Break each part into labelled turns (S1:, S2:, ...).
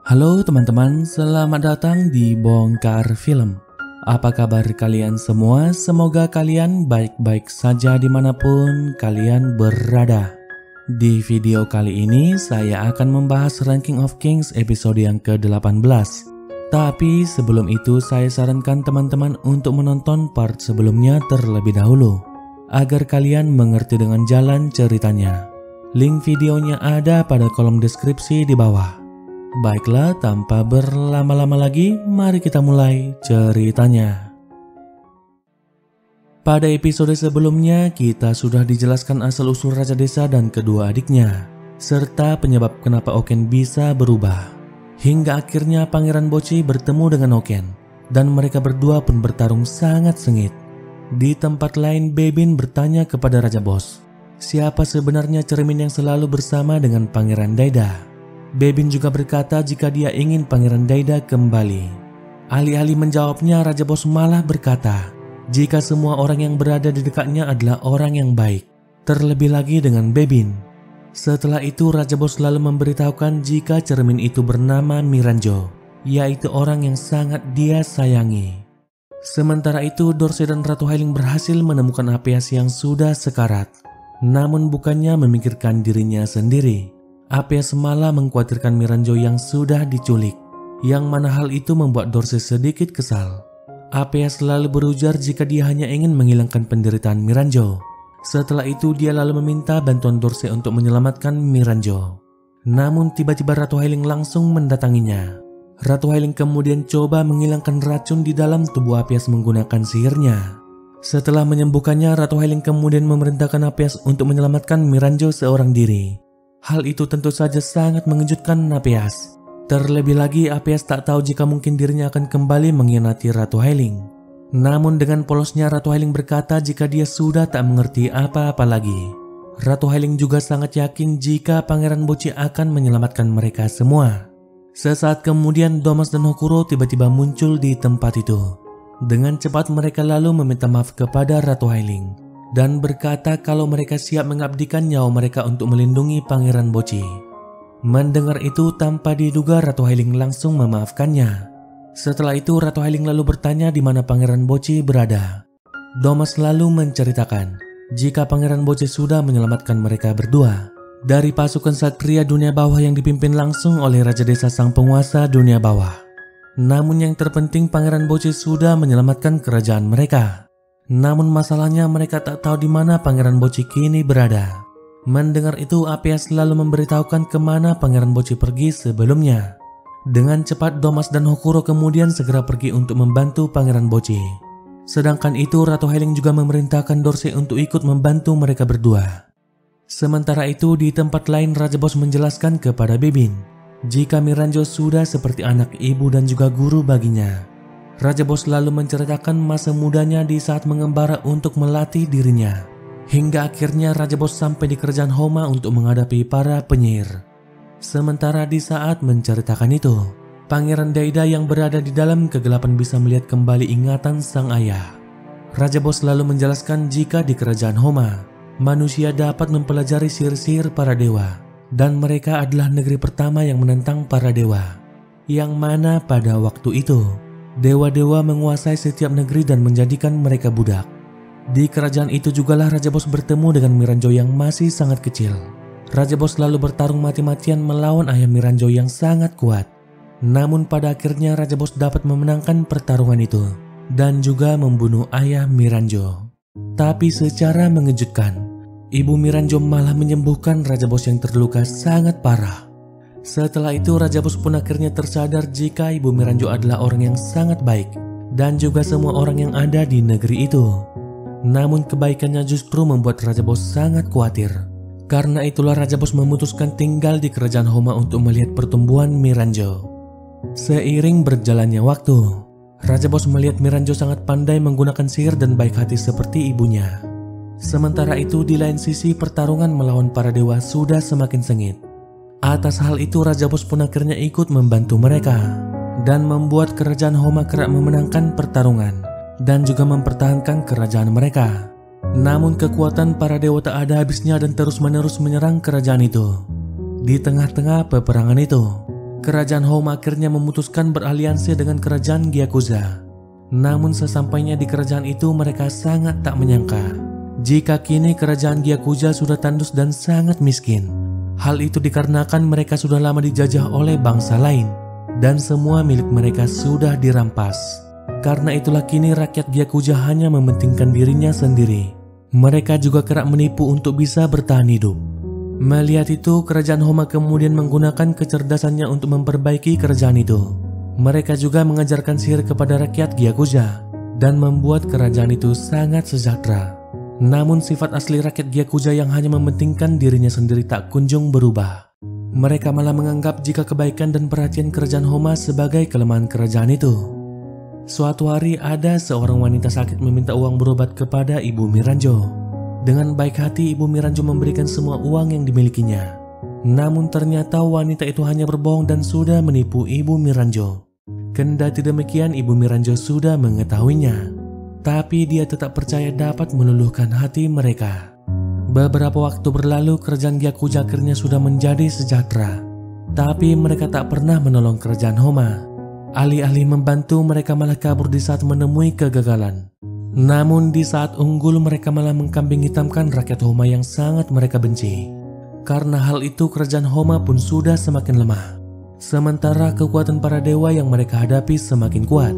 S1: Halo teman-teman, selamat datang di Bongkar Film. Apa kabar kalian semua? Semoga kalian baik-baik saja dimanapun kalian berada. Di video kali ini saya akan membahas Ranking of Kings episode yang ke-18. Tapi sebelum itu saya sarankan teman-teman untuk menonton part sebelumnya terlebih dahulu, agar kalian mengerti dengan jalan ceritanya. Link videonya ada pada kolom deskripsi di bawah. Baiklah, tanpa berlama-lama lagi, mari kita mulai ceritanya. Pada episode sebelumnya, kita sudah dijelaskan asal-usul Raja Desa dan kedua adiknya, serta penyebab kenapa Oken bisa berubah. Hingga akhirnya Pangeran Bocce bertemu dengan Oken, dan mereka berdua pun bertarung sangat sengit. Di tempat lain, Bebin bertanya kepada Raja Bos, siapa sebenarnya cermin yang selalu bersama dengan Pangeran Daida. Bebin juga berkata jika dia ingin Pangeran Daida kembali. Alih-alih menjawabnya, Raja Bos malah berkata jika semua orang yang berada di dekatnya adalah orang yang baik, terlebih lagi dengan Bebin. Setelah itu Raja Bos lalu memberitahukan jika cermin itu bernama Miranjo, yaitu orang yang sangat dia sayangi. Sementara itu Dorsey dan Ratu Hailing berhasil menemukan Apeas yang sudah sekarat, namun bukannya memikirkan dirinya sendiri. Apeas malah mengkhawatirkan Miranjo yang sudah diculik, yang mana hal itu membuat Dorsey sedikit kesal. Apeas lalu berujar jika dia hanya ingin menghilangkan penderitaan Miranjo. Setelah itu dia lalu meminta bantuan Dorsey untuk menyelamatkan Miranjo. Namun tiba-tiba Ratu Hailing langsung mendatanginya. Ratu Hailing kemudian coba menghilangkan racun di dalam tubuh Apeas menggunakan sihirnya. Setelah menyembuhkannya, Ratu Hailing kemudian memerintahkan Apeas untuk menyelamatkan Miranjo seorang diri. Hal itu tentu saja sangat mengejutkan Apeas. Terlebih lagi Apeas tak tahu jika mungkin dirinya akan kembali mengkhianati Ratu Hailing. Namun dengan polosnya Ratu Hailing berkata jika dia sudah tak mengerti apa-apa lagi. Ratu Hailing juga sangat yakin jika Pangeran Bocce akan menyelamatkan mereka semua. Sesaat kemudian Domas dan Hokuro tiba-tiba muncul di tempat itu. Dengan cepat mereka lalu meminta maaf kepada Ratu Hailing dan berkata kalau mereka siap mengabdikan nyawa mereka untuk melindungi Pangeran Bocce. Mendengar itu tanpa diduga Ratu Hailing langsung memaafkannya. Setelah itu Ratu Hailing lalu bertanya di mana Pangeran Bocce berada. Domas lalu menceritakan jika Pangeran Bocce sudah menyelamatkan mereka berdua dari pasukan Satria Dunia Bawah yang dipimpin langsung oleh Raja Desa sang penguasa Dunia Bawah. Namun yang terpenting Pangeran Bocce sudah menyelamatkan kerajaan mereka. Namun masalahnya mereka tak tahu di mana Pangeran Bocce kini berada. Mendengar itu Apeas lalu memberitahukan kemana Pangeran Bocce pergi sebelumnya. Dengan cepat Domas dan Hokuro kemudian segera pergi untuk membantu Pangeran Bocce. Sedangkan itu Ratu Hailing juga memerintahkan Dorsey untuk ikut membantu mereka berdua. Sementara itu di tempat lain Raja Bos menjelaskan kepada Bebin jika Miranjo sudah seperti anak ibu dan juga guru baginya. Raja Bos lalu menceritakan masa mudanya di saat mengembara untuk melatih dirinya. Hingga akhirnya Raja Bos sampai di kerajaan Homa untuk menghadapi para penyihir. Sementara di saat menceritakan itu, Pangeran Daida yang berada di dalam kegelapan bisa melihat kembali ingatan sang ayah. Raja Bos lalu menjelaskan jika di kerajaan Homa, manusia dapat mempelajari sihir-sihir para dewa. Dan mereka adalah negeri pertama yang menentang para dewa. Yang mana pada waktu itu, dewa-dewa menguasai setiap negeri dan menjadikan mereka budak. Di kerajaan itu jugalah Raja Bos bertemu dengan Miranjo yang masih sangat kecil. Raja Bos lalu bertarung mati-matian melawan ayah Miranjo yang sangat kuat. Namun pada akhirnya Raja Bos dapat memenangkan pertarungan itu dan juga membunuh ayah Miranjo. Tapi secara mengejutkan, Ibu Miranjo malah menyembuhkan Raja Bos yang terluka sangat parah. Setelah itu Raja Bos pun akhirnya tersadar jika Ibu Miranjo adalah orang yang sangat baik dan juga semua orang yang ada di negeri itu. Namun kebaikannya justru membuat Raja Bos sangat khawatir. Karena itulah Raja Bos memutuskan tinggal di kerajaan Homa untuk melihat pertumbuhan Miranjo. Seiring berjalannya waktu, Raja Bos melihat Miranjo sangat pandai menggunakan sihir dan baik hati seperti ibunya. Sementara itu di lain sisi pertarungan melawan para dewa sudah semakin sengit. Atas hal itu Raja Bos pun akhirnya ikut membantu mereka dan membuat kerajaan Homa kerap memenangkan pertarungan dan juga mempertahankan kerajaan mereka. Namun kekuatan para dewa tak ada habisnya dan terus-menerus menyerang kerajaan itu. Di tengah-tengah peperangan itu, Kerajaan Home akhirnya memutuskan beraliansi dengan kerajaan Gyakuza. Namun sesampainya di kerajaan itu mereka sangat tak menyangka jika kini kerajaan Gyakuza sudah tandus dan sangat miskin. Hal itu dikarenakan mereka sudah lama dijajah oleh bangsa lain dan semua milik mereka sudah dirampas. Karena itulah kini rakyat Gyakuza hanya mementingkan dirinya sendiri. Mereka juga kerap menipu untuk bisa bertahan hidup. Melihat itu, kerajaan Homa kemudian menggunakan kecerdasannya untuk memperbaiki kerajaan itu. Mereka juga mengajarkan sihir kepada rakyat Gyakuza dan membuat kerajaan itu sangat sejahtera. Namun sifat asli rakyat Gyakuza yang hanya mementingkan dirinya sendiri tak kunjung berubah. Mereka malah menganggap jika kebaikan dan perhatian kerajaan Homa sebagai kelemahan kerajaan itu. Suatu hari ada seorang wanita sakit meminta uang berobat kepada Ibu Miranjo. Dengan baik hati Ibu Miranjo memberikan semua uang yang dimilikinya. Namun ternyata wanita itu hanya berbohong dan sudah menipu Ibu Miranjo. Kendati demikian Ibu Miranjo sudah mengetahuinya, tapi dia tetap percaya dapat meluluhkan hati mereka. Beberapa waktu berlalu, kerajaan Gyakuza akhirnya sudah menjadi sejahtera. Tapi mereka tak pernah menolong kerajaan Homa. Alih-alih membantu, mereka malah kabur di saat menemui kegagalan. Namun di saat unggul, mereka malah mengkambing hitamkan rakyat Homa yang sangat mereka benci. Karena hal itu, kerajaan Homa pun sudah semakin lemah. Sementara kekuatan para dewa yang mereka hadapi semakin kuat.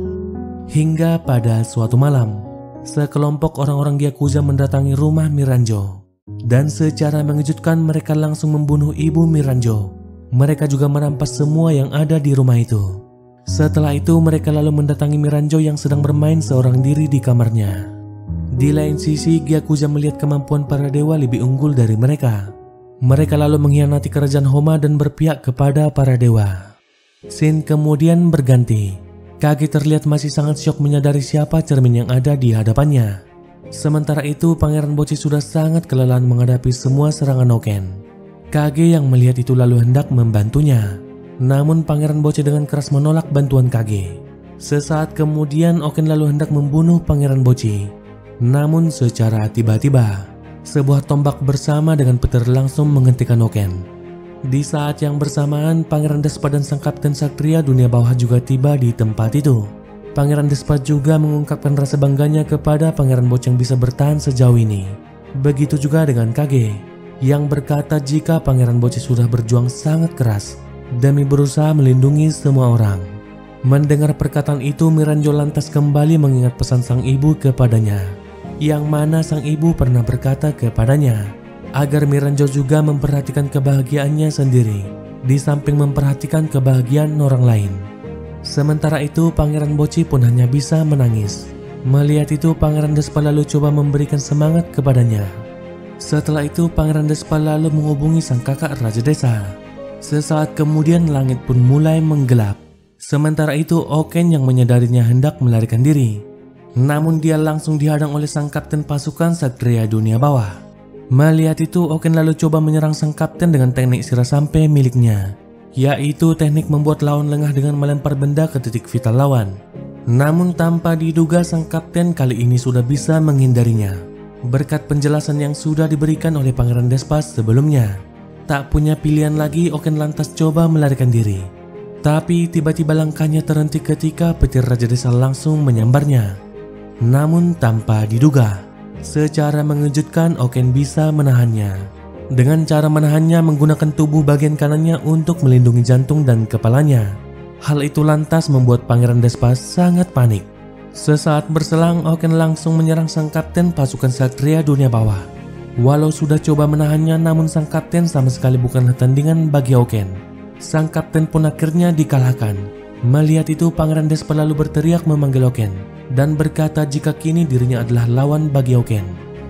S1: Hingga pada suatu malam, sekelompok orang-orang Gyakuza mendatangi rumah Miranjo. Dan secara mengejutkan mereka langsung membunuh Ibu Miranjo. Mereka juga merampas semua yang ada di rumah itu. Setelah itu mereka lalu mendatangi Miranjo yang sedang bermain seorang diri di kamarnya. Di lain sisi, Gyakuza melihat kemampuan para dewa lebih unggul dari mereka. Mereka lalu mengkhianati kerajaan Homa dan berpihak kepada para dewa. Scene kemudian berganti. Kage terlihat masih sangat syok menyadari siapa cermin yang ada di hadapannya. Sementara itu Pangeran Bocchi sudah sangat kelelahan menghadapi semua serangan Oken. Kage yang melihat itu lalu hendak membantunya. Namun Pangeran Bocchi dengan keras menolak bantuan Kage. Sesaat kemudian Oken lalu hendak membunuh Pangeran Bocchi. Namun secara tiba-tiba sebuah tombak bersama dengan petir langsung menghentikan Oken. Di saat yang bersamaan, Pangeran Despa dan sang Kapten Satria Dunia Bawah juga tiba di tempat itu. Pangeran Despa juga mengungkapkan rasa bangganya kepada Pangeran Bocchi yang bisa bertahan sejauh ini. Begitu juga dengan Kage, yang berkata jika Pangeran Bocchi sudah berjuang sangat keras demi berusaha melindungi semua orang. Mendengar perkataan itu, Miranjo lantas kembali mengingat pesan sang ibu kepadanya, yang mana sang ibu pernah berkata kepadanya agar Miranjo juga memperhatikan kebahagiaannya sendiri di samping memperhatikan kebahagiaan orang lain. Sementara itu Pangeran Bocchi pun hanya bisa menangis. Melihat itu Pangeran Despa lalu coba memberikan semangat kepadanya. Setelah itu Pangeran Despa lalu menghubungi sang kakak Raja Desa. Sesaat kemudian langit pun mulai menggelap. Sementara itu Oken yang menyadarinya hendak melarikan diri. Namun dia langsung dihadang oleh sang kapten pasukan Satria Dunia Bawah. Melihat itu Oken lalu coba menyerang sang kapten dengan teknik sirah sampai miliknya, yaitu teknik membuat lawan lengah dengan melempar benda ke titik vital lawan. Namun tanpa diduga sang kapten kali ini sudah bisa menghindarinya. Berkat penjelasan yang sudah diberikan oleh Pangeran Despa sebelumnya, tak punya pilihan lagi Oken lantas coba melarikan diri. Tapi tiba-tiba langkahnya terhenti ketika petir Raja Desa langsung menyambarnya. Namun tanpa diduga, secara mengejutkan Oken bisa menahannya. Dengan cara menahannya menggunakan tubuh bagian kanannya untuk melindungi jantung dan kepalanya. Hal itu lantas membuat Pangeran Despa sangat panik. Sesaat berselang Oken langsung menyerang sang kapten pasukan Satria Dunia Bawah. Walau sudah coba menahannya, namun sang kapten sama sekali bukanlah tandingan bagi Oken. Sang kapten pun akhirnya dikalahkan. Melihat itu Pangeran Despa lalu berteriak memanggil Oken dan berkata jika kini dirinya adalah lawan bagi Oken.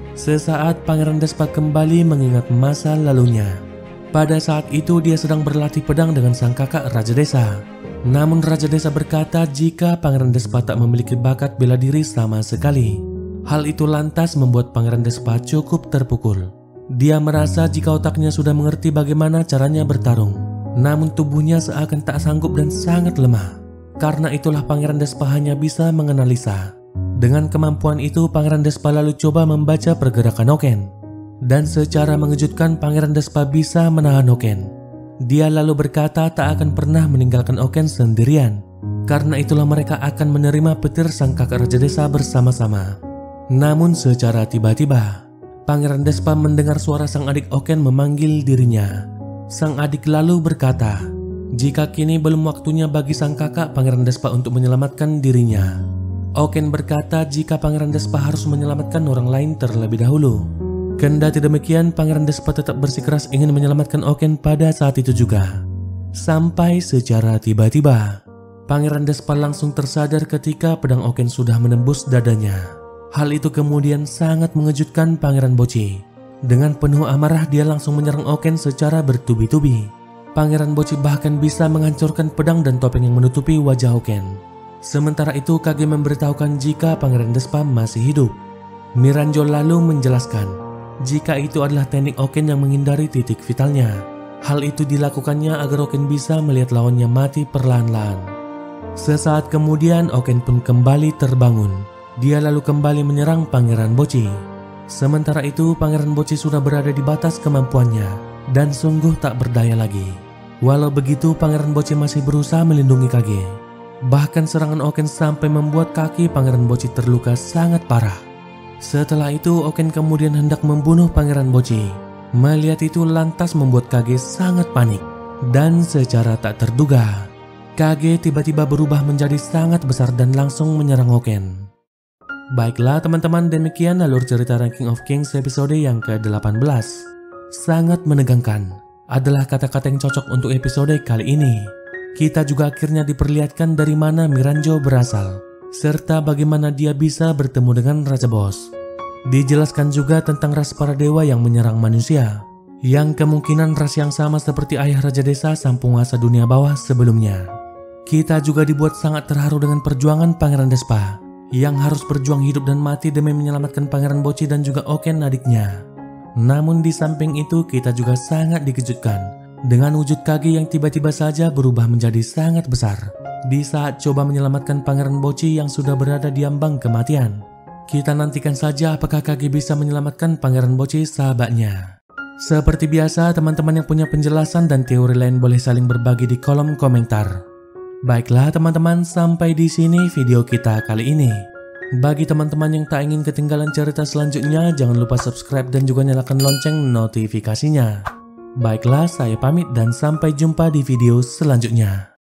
S1: Sesaat Pangeran Despa kembali mengingat masa lalunya. Pada saat itu dia sedang berlatih pedang dengan sang kakak Raja Desa. Namun Raja Desa berkata jika Pangeran Despa tak memiliki bakat bela diri sama sekali. Hal itu lantas membuat Pangeran Despa cukup terpukul. Dia merasa jika otaknya sudah mengerti bagaimana caranya bertarung, namun tubuhnya seakan tak sanggup dan sangat lemah. Karena itulah Pangeran Despa hanya bisa menganalisa. Dengan kemampuan itu Pangeran Despa lalu coba membaca pergerakan Oken. Dan secara mengejutkan Pangeran Despa bisa menahan Oken. Dia lalu berkata tak akan pernah meninggalkan Oken sendirian. Karena itulah mereka akan menerima petir sang kakak raja desa bersama-sama. Namun secara tiba-tiba, Pangeran Despa mendengar suara sang adik Oken memanggil dirinya. Sang adik lalu berkata, jika kini belum waktunya bagi sang kakak Pangeran Despa untuk menyelamatkan dirinya. Oken berkata jika Pangeran Despa harus menyelamatkan orang lain terlebih dahulu. Kendati demikian, Pangeran Despa tetap bersikeras ingin menyelamatkan Oken pada saat itu juga. Sampai secara tiba-tiba, Pangeran Despa langsung tersadar ketika pedang Oken sudah menembus dadanya. Hal itu kemudian sangat mengejutkan Pangeran Bocce. Dengan penuh amarah dia langsung menyerang Oken secara bertubi-tubi. Pangeran Bocce bahkan bisa menghancurkan pedang dan topeng yang menutupi wajah Oken. Sementara itu Kage memberitahukan jika Pangeran Despa masih hidup. Miranjo lalu menjelaskan jika itu adalah teknik Oken yang menghindari titik vitalnya. Hal itu dilakukannya agar Oken bisa melihat lawannya mati perlahan-lahan. Sesaat kemudian Oken pun kembali terbangun. Dia lalu kembali menyerang Pangeran Bocce. Sementara itu Pangeran Bocce sudah berada di batas kemampuannya dan sungguh tak berdaya lagi. Walau begitu Pangeran Bocce masih berusaha melindungi Kage. Bahkan serangan Oken sampai membuat kaki Pangeran Bocce terluka sangat parah. Setelah itu Oken kemudian hendak membunuh Pangeran Bocce. Melihat itu lantas membuat Kage sangat panik. Dan secara tak terduga, Kage tiba-tiba berubah menjadi sangat besar dan langsung menyerang Oken. Baiklah teman-teman, demikian alur cerita Ranking of Kings episode yang ke-18. Sangat menegangkan adalah kata-kata yang cocok untuk episode kali ini. Kita juga akhirnya diperlihatkan dari mana Miranjo berasal, serta bagaimana dia bisa bertemu dengan Raja Boss. Dijelaskan juga tentang ras para dewa yang menyerang manusia, yang kemungkinan ras yang sama seperti ayah Raja Desa sang penguasa dunia bawah sebelumnya. Kita juga dibuat sangat terharu dengan perjuangan Pangeran Despa, yang harus berjuang hidup dan mati demi menyelamatkan Pangeran Bocce dan juga Oken adiknya. Namun di samping itu kita juga sangat dikejutkan dengan wujud Kage yang tiba-tiba saja berubah menjadi sangat besar di saat coba menyelamatkan Pangeran Bocce yang sudah berada di ambang kematian. Kita nantikan saja apakah Kage bisa menyelamatkan Pangeran Bocce sahabatnya. Seperti biasa, teman-teman yang punya penjelasan dan teori lain boleh saling berbagi di kolom komentar. Baiklah teman-teman, sampai di sini video kita kali ini. Bagi teman-teman yang tak ingin ketinggalan cerita selanjutnya, jangan lupa subscribe dan juga nyalakan lonceng notifikasinya. Baiklah, saya pamit dan sampai jumpa di video selanjutnya.